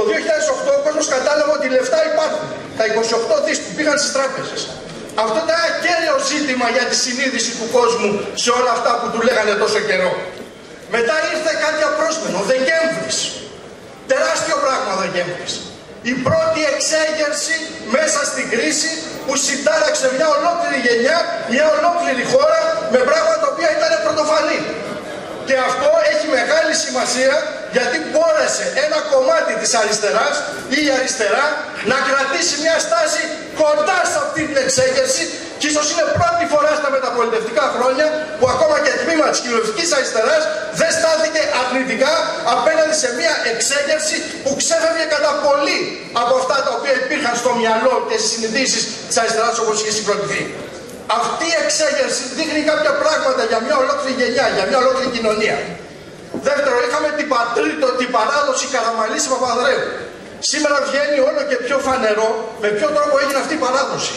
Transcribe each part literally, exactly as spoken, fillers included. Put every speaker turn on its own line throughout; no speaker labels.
δύο χιλιάδες οκτώ ο κόσμος κατάλαβε ότι λεφτά υπάρχουν. Τα είκοσι οκτώ δις που πήγαν στις τράπεζες. Αυτό ήταν ένα κέριο ζήτημα για τη συνείδηση του κόσμου σε όλα αυτά που του λέγανε τόσο καιρό. Μετά ήρθε κάτι απρόσμενο, ο Δεκέμβρης. Τεράστιο πράγμα ο Δεκέμβρης. Η πρώτη εξέγερση μέσα στην κρίση που συντάραξε μια ολόκληρη γενιά, μια ολόκληρη χώρα με πράγματα τα οποία ήταν πρωτοφανή. Και αυτό έχει μεγάλη σημασία γιατί μπόρεσε ένα κομμάτι της αριστεράς ή η αριστερά να κρατήσει μια στάση κοντά σε αυτή την εξέγερση και ίσως είναι πρώτη φορά στα μεταπολιτευτικά χρόνια που ακόμα και τμήμα της κοινωνικής αριστεράς δεν στάθηκε αρνητικά απέναντι σε μια εξέγερση που ξέφευγε κατά πολύ από αυτά τα οποία υπήρχαν στο μυαλό και στις συνειδήσεις της αριστεράς όπως είχε συγκροτηθεί. Αυτή η εξέγερση δείχνει κάποια πράγματα για μια ολόκληρη γενιά, για μια ολόκληρη κοινωνία. Δεύτερο, είχαμε την, πατρίτο, την παράδοση Καραμανλής Παπανδρέου. Σήμερα βγαίνει όλο και πιο φανερό με ποιο τρόπο έγινε αυτή η παράδοση.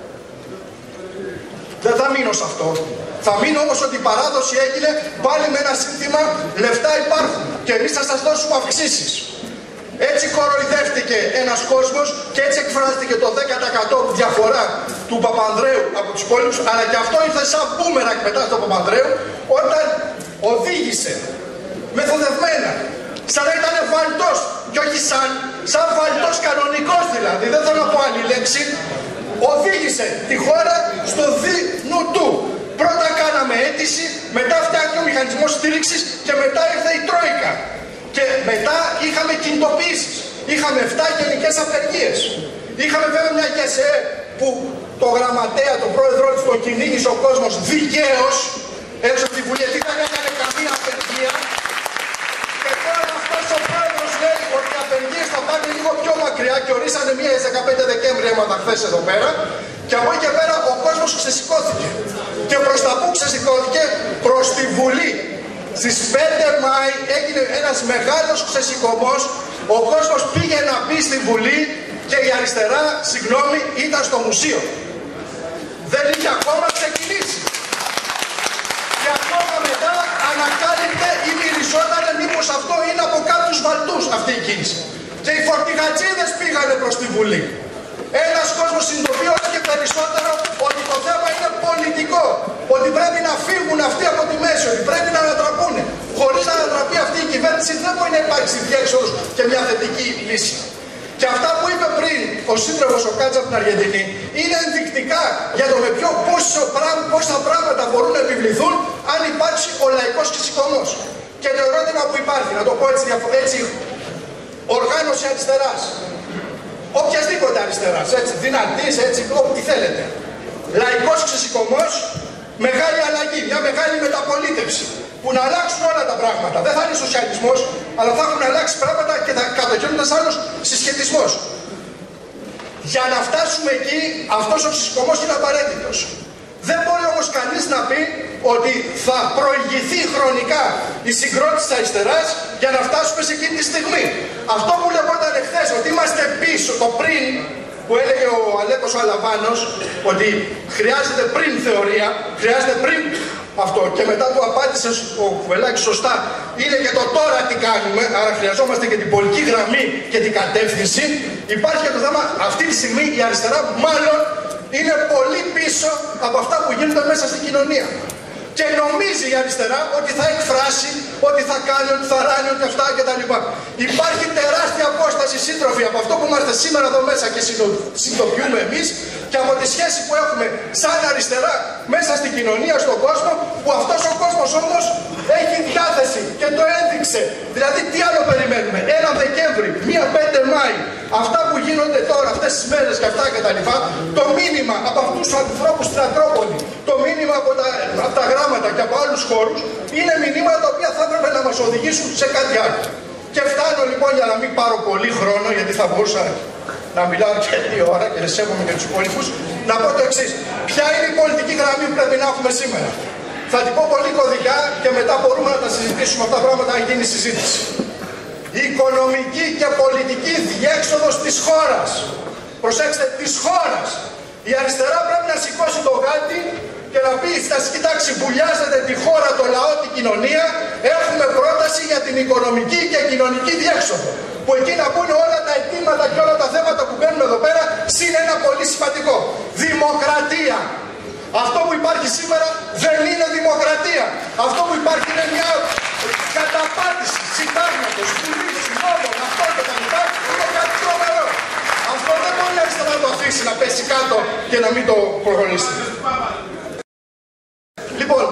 Δεν θα μείνω σε αυτό. Θα μείνω όμως ότι η παράδοση έγινε πάλι με ένα σύνθημα λεφτά υπάρχουν και εμείς θα σας δώσουμε αυξήσεις. Έτσι κοροϊδεύτηκε ένας κόσμος και έτσι εκφράστηκε το δέκα τοις εκατό διαφορά του Παπανδρέου από τους υπόλοιπους, αλλά και αυτό ήρθε σαν μπούμερακ μετά στον Παπανδρέου όταν οδήγησε μεθοδευμένα, σαν να ήταν βαλτός και όχι σαν, σαν βαλτός κανονικός δηλαδή, δεν θέλω να πω άλλη λέξη, οδήγησε τη χώρα στο δι νου του. Πρώτα κάναμε αίτηση, μετά φτιάχνει ο μηχανισμός στήριξης και μετά ήρθε η Τρόικα. Και μετά είχαμε κινητοποιήσεις. Είχαμε επτά γενικές απεργίες. Είχαμε βέβαια μια ΓΕΣΕ που το γραμματέα, το πρόεδρό της τον κυνήγησε ο κόσμος δικαίως έξω από τη Βουλή, γιατί δεν έκανε καμία απεργία. Και τώρα αυτός ο πρόεδρος λέει ότι οι απεργίες θα πάνε λίγο πιο μακριά και ορίσανε μία στις δεκαπέντε Δεκέμβρη έμαθα χθες εδώ πέρα. Και από εκεί και πέρα ο κόσμος ξεσηκώθηκε. Και προς τα που ξεσηκώθηκε? Προς τη Βουλή. Στις πέντε Μάη έγινε ένας μεγάλος ξεσηκωμός, ο κόσμος πήγε να μπει στη Βουλή και η αριστερά, συγγνώμη, ήταν στο μουσείο. Δεν είχε ακόμα ξεκινήσει. Και ακόμα μετά ανακάλυπτε ή μυριζόταν μήπως αυτό είναι από κάποιους βαλτούς αυτή η κίνηση. Και οι φορτηγατζίδες πήγανε προς τη Βουλή. Ένας κόσμος συνειδητοποιεί όλο και περισσότερο ότι το θέμα είναι πολιτικό. Ότι πρέπει να φύγουν αυτοί από τη μέση, ότι πρέπει να ανατραπούν. Χωρίς να ανατραπεί αυτή η κυβέρνηση δεν μπορεί να υπάρξει διέξοδος και μια θετική λύση. Και αυτά που είπε πριν ο σύντροφος ο Κάτσα από την Αργεντινή είναι ενδεικτικά για το με ποιο πόσο πράγμα, πόσα πράγματα μπορούν να επιβληθούν αν υπάρξει ο λαϊκός ξεσηκωμός. Και το ερώτημα που υπάρχει, να το πω έτσι, έτσι οργάνωση αριστεράς. Οποιασδήποτε αριστεράς, έτσι, δυνατής, έτσι, ό,τι θέλετε. Λαϊκός ξεσηκωμός, μεγάλη αλλαγή, μια μεγάλη μεταπολίτευση. Που να αλλάξουν όλα τα πράγματα. Δεν θα είναι σοσιαλισμός, αλλά θα έχουν αλλάξει πράγματα και θα κατοχυρώνει ένας άλλος συσχετισμός. Για να φτάσουμε εκεί, αυτός ο ξεσηκωμός είναι απαραίτητος. Δεν μπορεί όμως κανείς να πει ότι θα προηγηθεί χρονικά η συγκρότηση της αριστεράς για να φτάσουμε σε εκείνη τη στιγμή. Αυτό που λεγόταν εχθές, ότι είμαστε πίσω, το πριν, που έλεγε ο Αλέκος ο Αλαβάνος, ότι χρειάζεται πριν θεωρία, χρειάζεται πριν αυτό, και μετά του απάντησε ο Κουβελάκης σωστά, είναι και το τώρα τι κάνουμε, άρα χρειαζόμαστε και την πολιτική γραμμή και την κατεύθυνση. Υπάρχει και το θέμα, αυτή τη στιγμή η αριστερά μάλλον είναι πολύ πίσω από αυτά που γίνονται μέσα στην κοινωνία. Και νομίζει η αριστερά ότι θα εκφράσει, ότι θα κάνει, ότι θα ράνει, ότι αυτά κτλ. Υπάρχει τεράστια απόσταση, σύντροφοι, από αυτό που είμαστε σήμερα εδώ μέσα και συνειδητοποιούμε εμείς και από τη σχέση που έχουμε σαν αριστερά μέσα στην κοινωνία, στον κόσμο, που αυτός ο κόσμος όμως έχει διάθεση και το έδειξε. Δηλαδή τι άλλο περιμένουμε? Ένα Δεκέμβρη, μία πέντε Μάη, αυτά που γίνονται τώρα, αυτές τις μέρες και αυτά κτλ. Το μήνυμα από αυτούς τους ανθρώπους στην Ακρόπολη, το μήνυμα από τα, από τα γράμματα και από άλλους χώρους, είναι μηνύματα τα οποία θα έπρεπε να μας οδηγήσουν σε κάτι άλλο. Και φτάνω λοιπόν, για να μην πάρω πολύ χρόνο, γιατί θα μπορούσα να μιλάω και δύο ώρα και σέβομαι και τους υπόλοιπους, να πω το εξής. Ποια είναι η πολιτική γραμμή που πρέπει να έχουμε σήμερα? Θα την πω πολύ κωδικά και μετά μπορούμε να τα συζητήσουμε αυτά τα πράγματα αν γίνει συζήτηση. Η οικονομική και πολιτική διέξοδος της χώρας. Προσέξτε, της χώρας. Η αριστερά πρέπει να σηκώσει το γάτι και να πει, κοιτάξτε, βουλιάζετε τη χώρα, το λαό, την κοινωνία, έχουμε πρόταση για την οικονομική και κοινωνική διέξοδο. που εκεί να μπουν όλα τα αιτήματα και όλα τα θέματα που μπαίνουν εδώ πέρα, συν ένα πολύ σημαντικό. Δημοκρατία. Αυτό που υπάρχει σήμερα δεν είναι δημοκρατία. Αυτό που υπάρχει είναι μια καταπάτηση συντάγματος, βουλής, νόμων, αυτό και τα λοιπά, είναι κάτι τρομερό. Αυτό δεν μπορεί να αριστερά να το αφήσει να πέσει κάτω και να μην το προχωρήσει. Λοιπόν,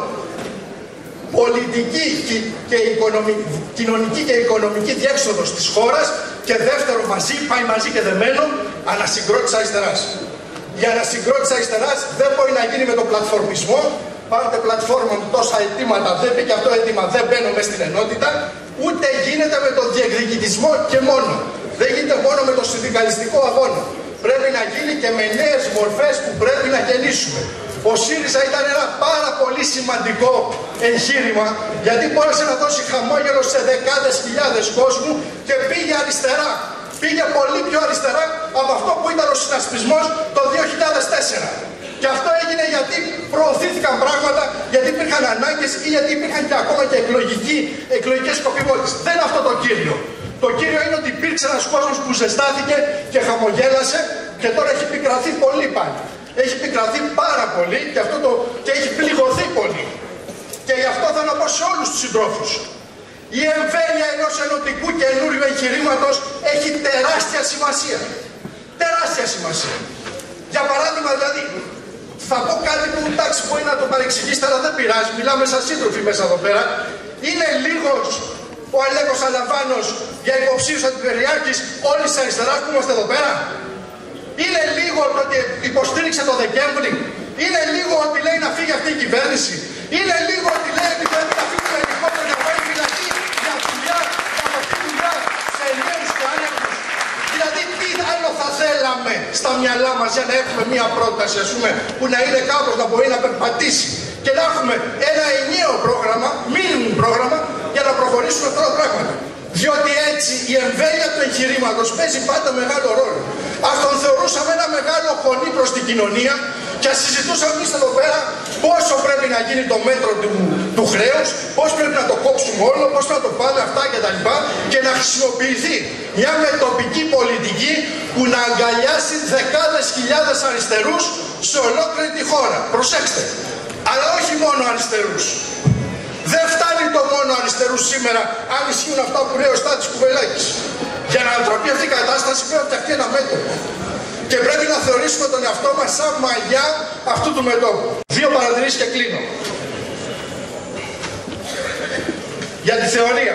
πολιτική και οικονομική, κοινωνική και οικονομική διέξοδος της χώρας και δεύτερο μαζί, πάει μαζί και δεμένο, ανασυγκρότηση αριστεράς. Η ανασυγκρότηση αριστεράς δεν μπορεί να γίνει με τον πλατφορμισμό. Πάρτε πλατφόρμα με τόσα αιτήματα, δεν πει και αυτό αίτημα, δεν μπαίνω μέσα στην ενότητα. Ούτε γίνεται με τον διεκδικητισμό και μόνο. Δεν γίνεται μόνο με τον συνδικαλιστικό αγώνα. Πρέπει να γίνει και με νέες μορφές που πρέπει να γεννήσουμε. Ο ΣΥΡΙΖΑ ήταν ένα πάρα πολύ σημαντικό εγχείρημα, γιατί μπόρεσε να δώσει χαμόγελο σε δεκάδες χιλιάδες κόσμου και πήγε αριστερά. Πήγε πολύ πιο αριστερά από αυτό που ήταν ο συνασπισμός το δύο χιλιάδες τέσσερα. Και αυτό έγινε γιατί προωθήθηκαν πράγματα, γιατί υπήρχαν ανάγκες ή γιατί υπήρχαν και ακόμα και εκλογικές σκοπιμότητες. Δεν είναι αυτό το κύριο. Το κύριο είναι ότι υπήρξε ένας κόσμος που ζεστάθηκε και χαμογέλασε και τώρα έχει πικραθεί πολύ πάλι. Έχει πικραθεί πάρα πολύ και, αυτό το, και έχει πληγωθεί πολύ. Και γι' αυτό θα να πω σε όλους τους συντρόφους. Η εμβέλεια ενός ενωτικού καινούριου εγχειρήματος έχει τεράστια σημασία. Τεράστια σημασία. Για παράδειγμα, δηλαδή, θα πω κάτι που εντάξει μπορεί να το παρεξηγήσετε, αλλά δεν πειράζει. Μιλάμε σαν σύντροφοι μέσα εδώ πέρα. Είναι λίγος ο Αλέκος Αλαβάνος για υποψήφιος αντιπεριάρχης όλης της αριστεράς που είμαστε εδώ πέρα. Είναι λίγο το ότι υποστήριξε το Δεκέμβρη. Είναι λίγο ότι λέει να φύγει αυτή η κυβέρνηση. Είναι λίγο ότι λέει ότι πρέπει να φύγει το ελικόπτερο για να πάει φυλακή για δουλειά, για αυτή δουλειά σε νέους και άνεργους. Δηλαδή, τι άλλο θα θέλαμε στα μυαλά μας για να έχουμε μία πρόταση, ας πούμε, που να είναι κάπως να μπορεί να περπατήσει και να έχουμε ένα ενιαίο πρόγραμμα, minimum πρόγραμμα, για να προχωρήσουμε αυτά τα πράγματα. Διότι έτσι η εμβέλεια του εγχειρήματος παίζει πάντα μεγάλο ρόλο. Ας τον θεωρούσαμε ένα μεγάλο χωνί προς την κοινωνία και ας συζητούσαμε εμείς εδώ πέρα πόσο πρέπει να γίνει το μέτρο του, του χρέους, πώς πρέπει να το κόψουμε όλο, πώς να το πάμε αυτά κτλ. Και να χρησιμοποιηθεί μια μετοπική πολιτική που να αγκαλιάσει δεκάδες χιλιάδες αριστερούς σε ολόκληρη τη χώρα. Προσέξτε, αλλά όχι μόνο αριστερούς. Δεν φτάνει το μόνο αριστερούς σήμερα, αν ισχύουν αυτά που λέει ο Στάτης Κουβελάκης. Για να ανατραπεί αυτή η κατάσταση πρέπει να φτιαχτεί ένα μέτωπο. Και πρέπει να θεωρήσουμε τον εαυτό μας σαν μαγιά αυτού του μετώπου. Δύο παρατηρήσεις και κλείνω. Για τη θεωρία.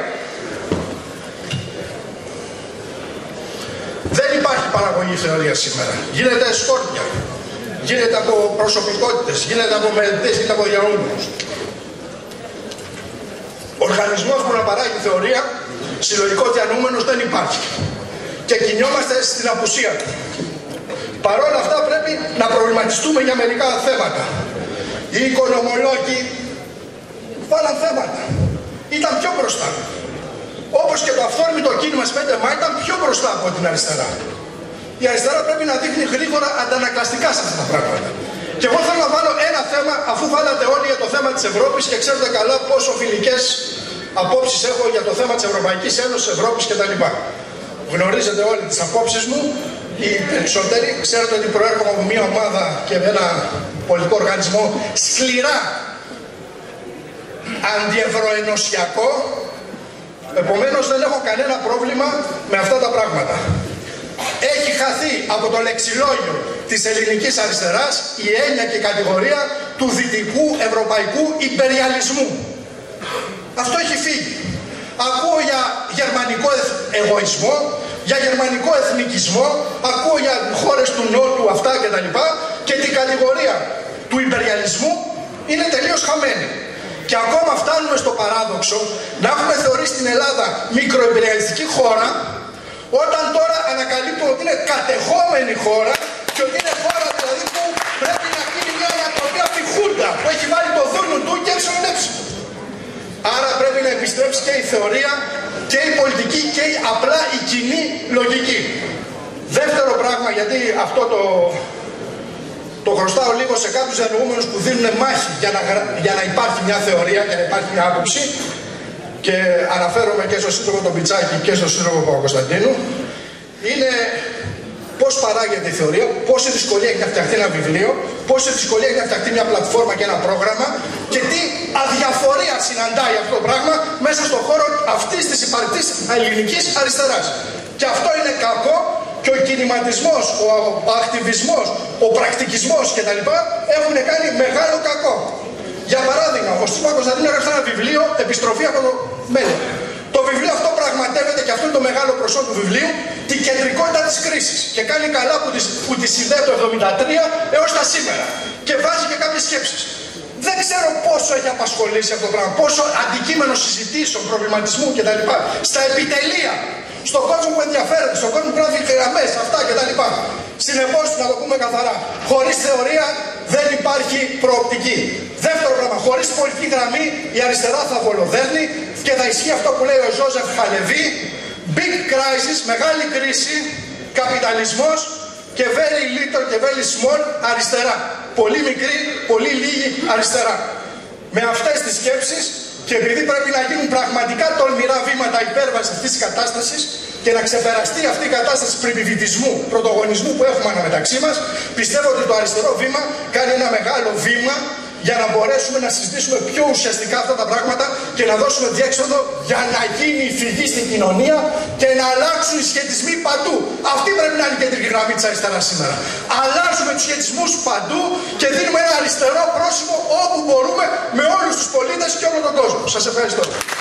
Δεν υπάρχει παραγωγή θεωρίας σήμερα. Γίνεται σκόρπια. Γίνεται από προσωπικότητες, γίνεται από μελετές, γίνεται από διαούμενους. Οργανισμός που να παράγει θεωρία, συλλογικό διανοούμενος δεν υπάρχει. Και κινιόμαστε στην απουσία του. Παρ' όλα αυτά πρέπει να προβληματιστούμε για μερικά θέματα. Οι οικονομολόγοι βάλαν θέματα. Ήταν πιο μπροστά. Όπως και το αυθόρμητο κίνημα στις πέντε Μάη ήταν πιο μπροστά από την αριστερά. Η αριστερά πρέπει να δείχνει γρήγορα αντανακλαστικά σε αυτά τα πράγματα. Και εγώ θέλω να βάλω ένα θέμα, αφού βάλατε όλοι για το θέμα της Ευρώπης και ξέρετε καλά πόσο φιλικές απόψεις έχω για το θέμα της Ευρωπαϊκής Ένωσης, Ευρώπης κτλ. Γνωρίζετε όλοι τις απόψεις μου. Οι περισσότεροι ξέρετε ότι προέρχομαι από μια ομάδα και με ένα πολιτικό οργανισμό σκληρά αντιευρωενωσιακό. Επομένως δεν έχω κανένα πρόβλημα με αυτά τα πράγματα. Έχει χαθεί από το λεξιλόγιο της ελληνικής αριστεράς η έννοια και η κατηγορία του δυτικού ευρωπαϊκού υπεριαλισμού. Αυτό έχει φύγει. Ακούω για γερμανικό εγωισμό, για γερμανικό εθνικισμό, ακούω για χώρες του Νότου αυτά κτλ. Και την κατηγορία του υπεριαλισμού είναι τελείως χαμένη. Και ακόμα φτάνουμε στο παράδοξο να έχουμε θεωρήσει την Ελλάδα μικροϊπεριαλιστική χώρα, όταν τώρα ανακαλύπτουμε ότι είναι κατεχόμενη χώρα και ότι είναι χώρα δηλαδή που πρέπει να γίνει μια ανατροπή από τη Χούντα που έχει βάλει το δούνου του και έξω. Άρα πρέπει να επιστρέψει και η θεωρία και η πολιτική και η, απλά η κοινή λογική. Δεύτερο πράγμα, γιατί αυτό το, το χρωστάω λίγο σε κάποιους διανοούμενους που δίνουν μάχη για να, για να υπάρχει μια θεωρία, για να υπάρχει μια άποψη. και αναφέρομαι και στο σύντροφο τον Πιτσάκη και στο σύντροφο Παπακοσταντίνου, είναι πώς παράγεται η θεωρία, πόση δυσκολία έχει να φτιαχτεί ένα βιβλίο, πόση δυσκολία έχει να φτιαχτεί μια πλατφόρμα και ένα πρόγραμμα και τι αδιαφορία συναντάει αυτό το πράγμα μέσα στον χώρο αυτής της υπαρκτής ελληνικής αριστεράς. Και αυτό είναι κακό και ο κινηματισμός, ο ακτιβισμός, ο πρακτικισμός κτλ. Έχουν κάνει μεγάλο κακό. Για παράδειγμα, ο Στήφανος Παπακοσταντίνου έγραψε ένα βιβλίο «Επιστροφή από το μέλλον». Το βιβλίο αυτό πραγματεύεται, και αυτό είναι το μεγάλο προσόν του βιβλίου, την κεντρικότητα της κρίσης. Και κάνει καλά που τη, που τη συνδέει το εβδομήντα τρία έως τα σήμερα. Και βάζει και κάποιες σκέψεις. Δεν ξέρω πόσο έχει απασχολήσει αυτό το πράγμα, πόσο αντικείμενο συζητήσεων, προβληματισμού κτλ. Στα επιτελεία, στον κόσμο που ενδιαφέρεται, στον κόσμο που γράφει γραμμές, αυτά κτλ. Συνεπώς, να το πούμε καθαρά, χωρίς θεωρία δεν υπάρχει προοπτική. Δεύτερο πράγμα, χωρίς πολιτική γραμμή η αριστερά θα βολοδέρνει και θα ισχύει αυτό που λέει ο Ζόζεφ Χαλεβί, big crisis, μεγάλη κρίση, καπιταλισμός και very little και very small αριστερά. Πολύ μικρή, πολύ λίγη αριστερά. Με αυτές τις σκέψεις και επειδή πρέπει να γίνουν πραγματικά τολμηρά βήματα υπέρβαση αυτής της κατάστασης και να ξεπεραστεί αυτή η κατάσταση πριμπιβιτισμού, πρωτογονισμού που έχουμε αναμεταξύ μας, πιστεύω ότι το αριστερό βήμα κάνει ένα μεγάλο βήμα για να μπορέσουμε να συζητήσουμε πιο ουσιαστικά αυτά τα πράγματα και να δώσουμε διέξοδο για να γίνει η φυγή στην κοινωνία και να αλλάξουν οι σχετισμοί παντού. Αυτή πρέπει να είναι η κεντρική γραμμή της αριστεράς σήμερα. Αλλάζουμε τους σχετισμούς παντού και δίνουμε ένα αριστερό πρόσημο όπου μπορούμε με όλους τους πολίτες και όλο τον κόσμο. Σας ευχαριστώ.